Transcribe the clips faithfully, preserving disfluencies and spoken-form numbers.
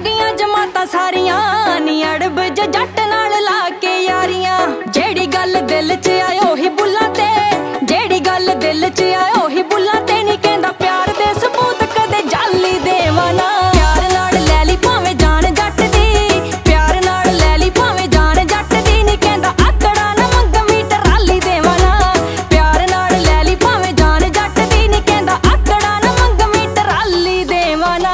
गईयां जमातां सारियां नी अड़ब जट नाल ला के यारियां। जेड़ी गल दिल च आए ओही बुल्लां ते, जेड़ी गल दिल च आए ओही बुल्लां ते। नी कहंदा प्यार दे सबूत कदे जाली देवां ना। प्यार नाल लै ली भावें जान जट दी, प्यार नाल लै ली भावें जान जट दी। नी कहंदा आकड़ा ना मंग मीटर राली देवां ना। प्यार नाल लै ली भावें जान जट दी। नी कहंदा आकड़ा ना मंग मीटर राली देवां ना।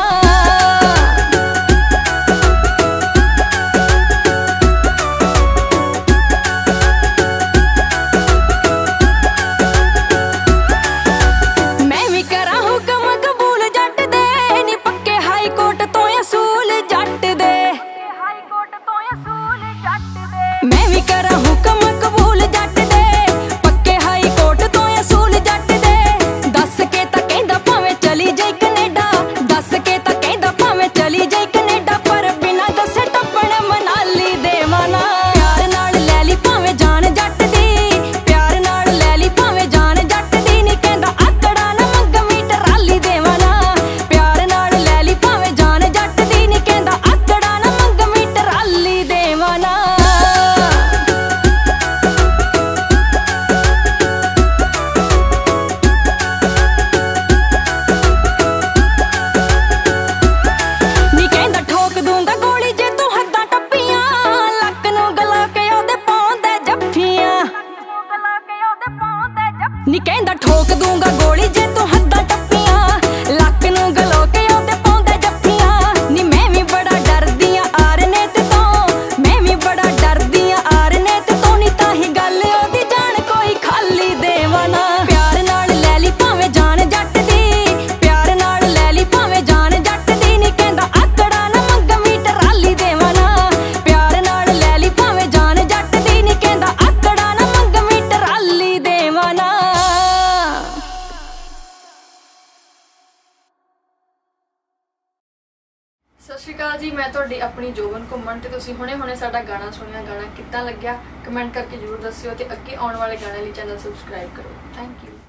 मैं भी करा हुक्म कबूल जट दे, पक्के हाई कोर्ट तो असूल जट दे। दस के तां कहंदा भावें चली जाई कनेडा, दस के तां कहंदा भावें चली जाई कनेडा। पर बिना दसे टप्पण मनाली देवां ना। प्यार नाल लै ली भावें जान जट दी, प्यार नाल लै ली भावें जान जट दी। नी कहंदा आकड़ा ना मंग मीटर राली देवां ना। प्यार नाल लै ली भावें जान जट दी। नी कहंदा आकड़ा ना मंग मीटर राली देवां ना। नी कहंदा ठोक दूंगा गोली जे तू हद्दां टप्पियां, लक नूं गलो के ओदे पाउंदा जफ्फियां। नी मैं भी बड़ा डरदी आं आरने ते तो, मैं भी बड़ा डरदी आं आरने ते तो। नी ताही गल ओदी जान कोई खाली देवां ना। प्यार नाल लै ली भावें जान जट दी, प्यार नाल लै ली भावें जान जट दी। नी कहंदा आकड़ा ना मंग मीटर राली देवां ना। प्यार नाल लै ली भावें जान जट दी। नी कहंदा आकड़ा ना मंग मीटर राली देवां ना। सत श्री अकाल जी, मैं तुहाडी अपनी जोबन घुम्मन ते तुसीं हुणे हुणे साडा गाना सुनिया। गाना किद्दां लग्गिया कमेंट करके जरूर दस्सिओ ते अगे आउण वाले गाने लई चैनल सबसक्राइब करो। Thank you.